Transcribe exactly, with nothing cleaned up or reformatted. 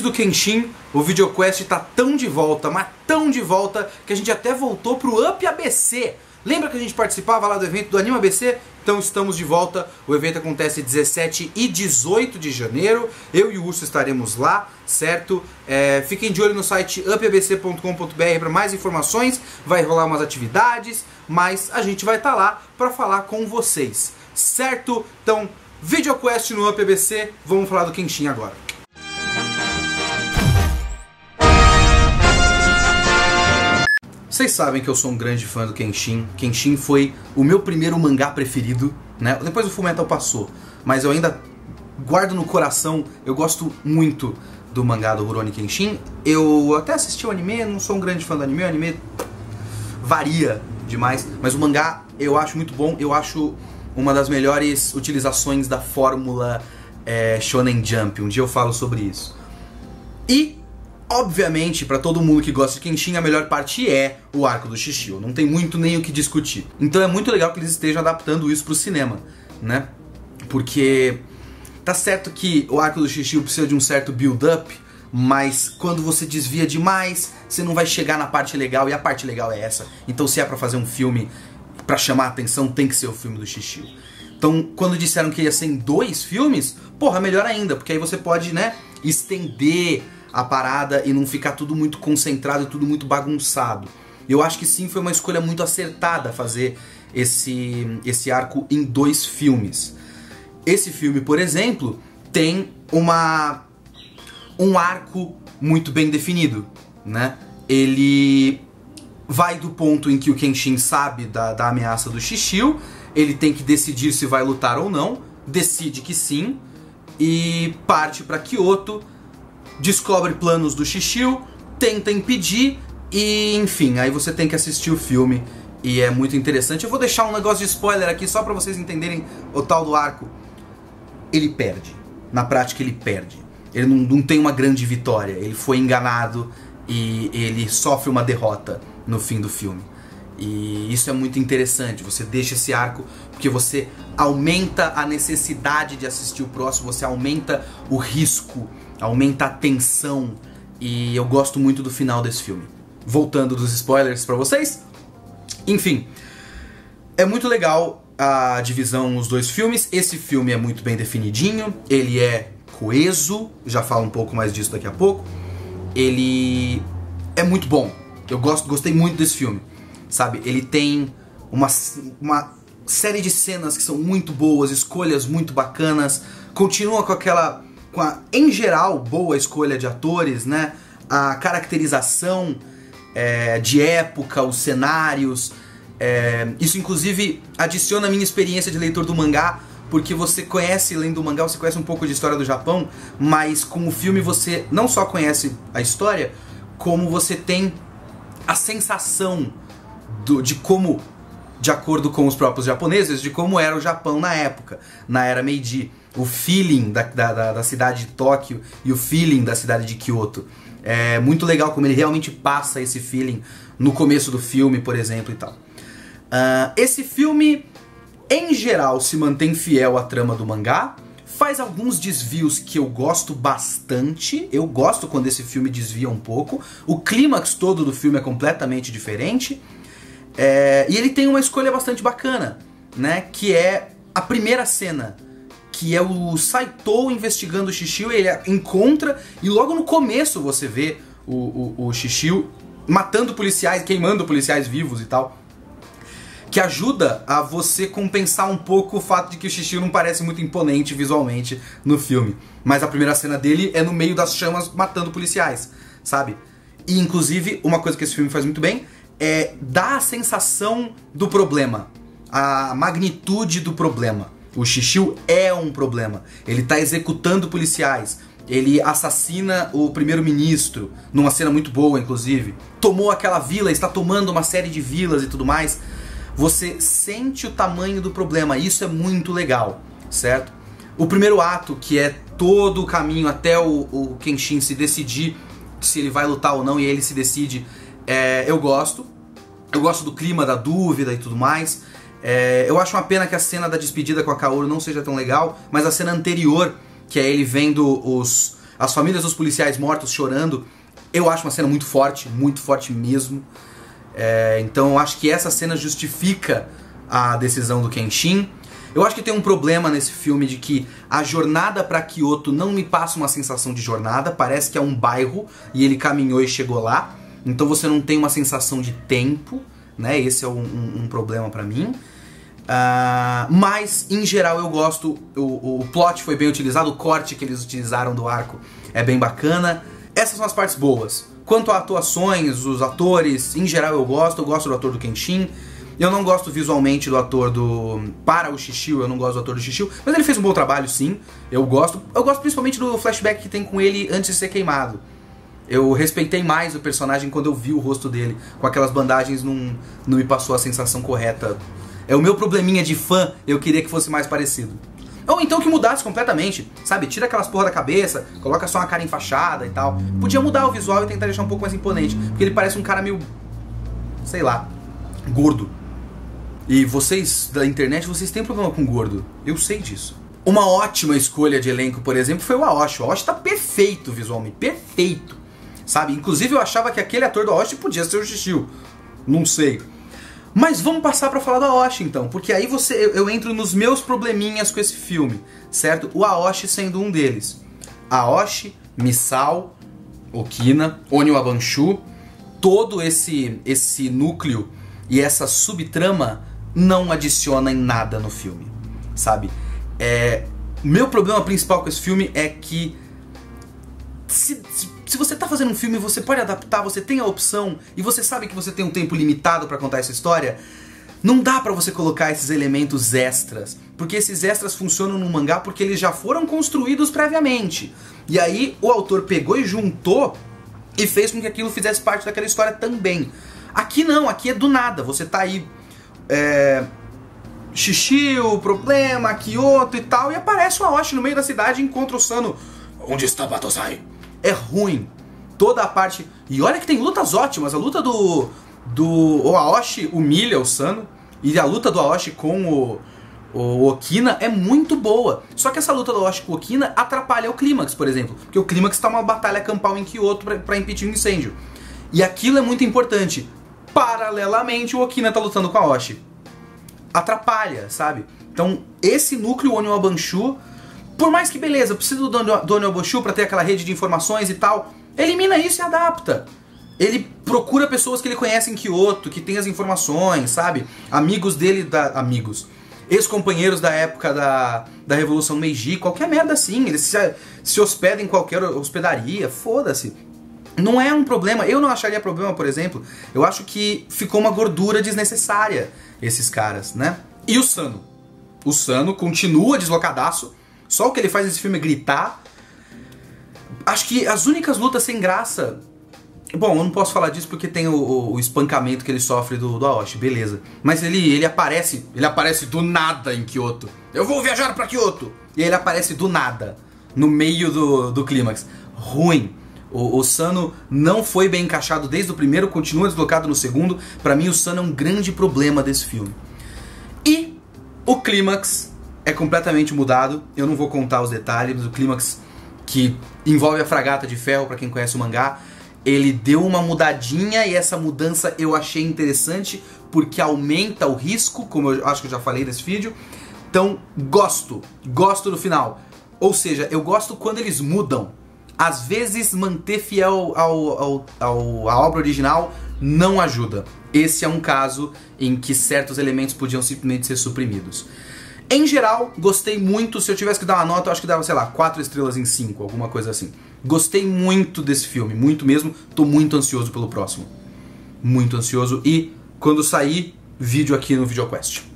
Depois do Kenshin, o VideoQuest tá tão de volta, mas tão de volta, que a gente até voltou pro Up A B C. Lembra que a gente participava lá do evento do Anima A B C? Então estamos de volta, o evento acontece dezessete e dezoito de janeiro, eu e o Urso estaremos lá, certo? É, fiquem de olho no site up a b c ponto com ponto b r para mais informações, vai rolar umas atividades, mas a gente vai estar lá para falar com vocês, certo? Então, VideoQuest no Up A B C, vamos falar do Kenshin agora. Vocês sabem que eu sou um grande fã do Kenshin. Kenshin foi o meu primeiro mangá preferido, né? Depois o Fullmetal passou, mas eu ainda guardo no coração. Eu gosto muito do mangá do Rurouni Kenshin. Eu até assisti o anime, não sou um grande fã do anime. O anime varia demais, mas o mangá eu acho muito bom. Eu acho uma das melhores utilizações da fórmula é, Shonen Jump. Um dia eu falo sobre isso. E obviamente, pra todo mundo que gosta de Kenshin, a melhor parte é o arco do Shishio. Não tem muito nem o que discutir. Então é muito legal que eles estejam adaptando isso pro cinema, né? Porque tá certo que o arco do Shishio precisa de um certo build-up, mas quando você desvia demais, você não vai chegar na parte legal, e a parte legal é essa. Então se é pra fazer um filme pra chamar a atenção, tem que ser o filme do Shishio. Então, quando disseram que ia ser em dois filmes, porra, melhor ainda, porque aí você pode, né, estender a parada e não ficar tudo muito concentrado e tudo muito bagunçado. Eu acho que sim, foi uma escolha muito acertada fazer esse, esse arco em dois filmes. Esse filme, por exemplo, tem uma, um arco muito bem definido, né? Ele vai do ponto em que o Kenshin sabe da, da ameaça do Shishio, ele tem que decidir se vai lutar ou não, decide que sim, e parte para Kyoto, descobre planos do Shishio, tenta impedir e, enfim, aí você tem que assistir o filme e é muito interessante. Eu vou deixar um negócio de spoiler aqui só pra vocês entenderem o tal do arco. Ele perde. Na prática ele perde. Ele não, não tem uma grande vitória. Ele foi enganado e ele sofre uma derrota no fim do filme. E isso é muito interessante. Você deixa esse arco porque você aumenta a necessidade de assistir o próximo, você aumenta o risco, aumenta a tensão, e eu gosto muito do final desse filme. Voltando dos spoilers pra vocês, enfim, é muito legal a divisão nos dois filmes. Esse filme é muito bem definidinho, ele é coeso, já falo um pouco mais disso daqui a pouco. Ele é muito bom, eu gosto, gostei muito desse filme, sabe? Ele tem uma, uma série de cenas que são muito boas, escolhas muito bacanas, continua com aquela... com a, em geral, boa escolha de atores, né? A caracterização é, de época, os cenários. É, isso, inclusive, adiciona a minha experiência de leitor do mangá, porque você conhece, lendo o mangá, você conhece um pouco de história do Japão, mas com o filme você não só conhece a história, como você tem a sensação do, de como, de acordo com os próprios japoneses, de como era o Japão na época, na era Meiji. O feeling da, da, da cidade de Tóquio e o feeling da cidade de Kyoto. É muito legal como ele realmente passa esse feeling no começo do filme, por exemplo, e tal. Uh, esse filme, em geral, se mantém fiel à trama do mangá, faz alguns desvios que eu gosto bastante. Eu gosto quando esse filme desvia um pouco. O clímax todo do filme é completamente diferente. É, e ele tem uma escolha bastante bacana, né? Que é a primeira cena, que é o Saito investigando o Shishio. Ele encontra, e logo no começo você vê o, o, o Shishio matando policiais, queimando policiais vivos e tal, que ajuda a você compensar um pouco o fato de que o Shishio não parece muito imponente visualmente no filme. Mas a primeira cena dele é no meio das chamas matando policiais, sabe? E inclusive, uma coisa que esse filme faz muito bem é dar a sensação do problema, a magnitude do problema. O Shishio é um problema. Ele tá executando policiais. Ele assassina o primeiro-ministro, numa cena muito boa, inclusive. Tomou aquela vila, está tomando uma série de vilas e tudo mais. Você sente o tamanho do problema. Isso é muito legal, certo? O primeiro ato, que é todo o caminho até o, o Kenshin se decidir se ele vai lutar ou não, e ele se decide, é, eu gosto. Eu gosto do clima, da dúvida e tudo mais. É, eu acho uma pena que a cena da despedida com a Kaoru não seja tão legal, mas a cena anterior, que é ele vendo os, as famílias dos policiais mortos chorando, eu acho uma cena muito forte, muito forte mesmo. É, então eu acho que essa cena justifica a decisão do Kenshin. Eu acho que tem um problema nesse filme de que a jornada pra Kyoto não me passa uma sensação de jornada, parece que é um bairro e ele caminhou e chegou lá, então você não tem uma sensação de tempo, né? Esse é um, um, um problema pra mim. Uh, mas, em geral, eu gosto, o, o plot foi bem utilizado, o corte que eles utilizaram do arco é bem bacana. Essas são as partes boas. Quanto a atuações, os atores, em geral eu gosto, eu gosto do ator do Kenshin. Eu não gosto visualmente do ator do... Para o Shishio, eu não gosto do ator do Shishio, mas ele fez um bom trabalho, sim. Eu gosto. Eu gosto principalmente do flashback que tem com ele antes de ser queimado. Eu respeitei mais o personagem quando eu vi o rosto dele. Com aquelas bandagens não, não me passou a sensação correta. É o meu probleminha de fã, eu queria que fosse mais parecido. Ou então que mudasse completamente, sabe? Tira aquelas porra da cabeça, coloca só uma cara enfaixada e tal. Podia mudar o visual e tentar deixar um pouco mais imponente, porque ele parece um cara meio... sei lá, gordo. E vocês da internet, vocês têm problema com gordo. Eu sei disso. Uma ótima escolha de elenco, por exemplo, foi o Aoshi. O Aoshi tá perfeito visualmente, perfeito. Sabe? Inclusive eu achava que aquele ator do Aoshi podia ser o Shishio. Não sei. Mas vamos passar pra falar do Aoshi então, porque aí você, eu, eu entro nos meus probleminhas com esse filme, certo? O Aoshi sendo um deles. Aoshi, Misao, Okina, Onio Abanshu, todo esse, esse núcleo e essa subtrama não adiciona em nada no filme, sabe? É, meu problema principal com esse filme é que se, se, se você tá fazendo um filme, você pode adaptar, você tem a opção e você sabe que você tem um tempo limitado pra contar essa história, não dá pra você colocar esses elementos extras, porque esses extras funcionam no mangá porque eles já foram construídos previamente. E aí o autor pegou e juntou e fez com que aquilo fizesse parte daquela história também. Aqui não, aqui é do nada, você tá aí... É... Shishio, problema, Kyoto e tal, e aparece o Aoshi no meio da cidade e encontra o Sano. Onde está Batosai? É ruim. Toda a parte... E olha que tem lutas ótimas, a luta do... do o Aoshi humilha o Sano, e a luta do Aoshi com o, o Okina é muito boa. Só que essa luta do Aoshi com o Okina atrapalha o clímax, por exemplo, porque o clímax tá uma batalha campal em Kyoto pra, pra impedir um incêndio. E aquilo é muito importante. Paralelamente, o Okina tá lutando com a Aoshi. Atrapalha, sabe? Então, esse núcleo Onio Abanshu, por mais que beleza, eu preciso do Onio Abanshu pra ter aquela rede de informações e tal, elimina isso e adapta. Ele procura pessoas que ele conhece em Kyoto, que tem as informações, sabe? Amigos dele, da... amigos. Ex-companheiros da época da, da Revolução Meiji, qualquer merda assim. Eles se, se hospedam em qualquer hospedaria, foda-se. Não é um problema, eu não acharia problema, por exemplo. Eu acho que ficou uma gordura desnecessária esses caras, né? E o Sano? O Sano continua deslocadaço. Só o que ele faz nesse filme é gritar. Acho que as únicas lutas sem graça... Bom, eu não posso falar disso porque tem o, o, o espancamento que ele sofre do, do Aoshi, beleza. Mas ele, ele aparece, ele aparece do nada em Kyoto. Eu vou viajar pra Kyoto! E ele aparece do nada, no meio do, do clímax. Ruim. O, o Sano não foi bem encaixado desde o primeiro, continua deslocado no segundo. Pra mim o Sano é um grande problema desse filme. E o clímax é completamente mudado. Eu não vou contar os detalhes, mas o clímax que envolve a fragata de ferro, pra quem conhece o mangá, ele deu uma mudadinha e essa mudança eu achei interessante porque aumenta o risco, como eu acho que eu já falei nesse vídeo. Então, gosto, gosto do final. Ou seja, eu gosto quando eles mudam. Às vezes manter fiel ao, ao, ao, à obra original não ajuda. Esse é um caso em que certos elementos podiam simplesmente ser suprimidos. Em geral, gostei muito. Se eu tivesse que dar uma nota, eu acho que dava, sei lá, quatro estrelas em cinco, alguma coisa assim. Gostei muito desse filme, muito mesmo. Tô muito ansioso pelo próximo. Muito ansioso. E quando sair, vídeo aqui no VideoQuest.